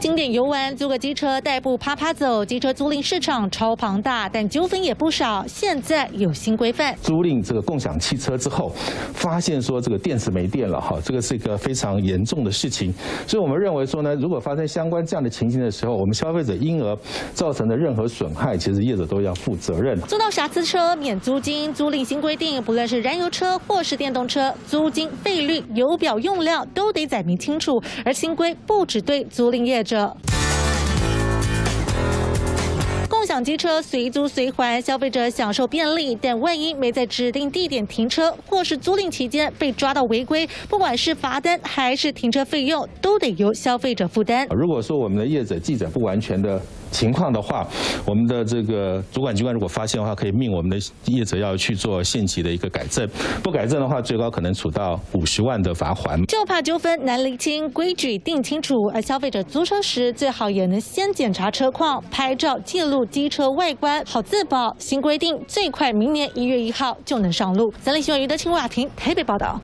景点游玩，租个机车代步趴趴走，机车租赁市场超庞大，但纠纷也不少。现在有新规范， 租赁这个共享汽车之后，发现说这个电池没电了哈，这个是一个非常严重的事情。所以我们认为说呢，如果发生相关这样的情形的时候，我们消费者因而造成的任何损害，其实业者都要负责任。 租到瑕疵车免租金，租赁新规定，不论是燃油车或是电动车，租金、费率、油表用量都得载明清楚。而新规不只对租赁业者。共享机车随租随还，消费者享受便利，但万一没在指定地点停车，或是租赁期间被抓到违规，不管是罚单还是停车费用，都得由消费者负担。 如果说我们的业者记载不完全的情况的话，我们的这个主管机关如果发现的话，可以命我们的业者要去做限期的一个改正，不改正的话，最高可能处到50万的罚锾。 就怕纠纷难厘清，规矩定清楚，而消费者租车时最好也能先检查车况，拍照记录机车外观，好自保。新规定最快明年1月1号就能上路。三立新闻余德清、瓦婷台北报道。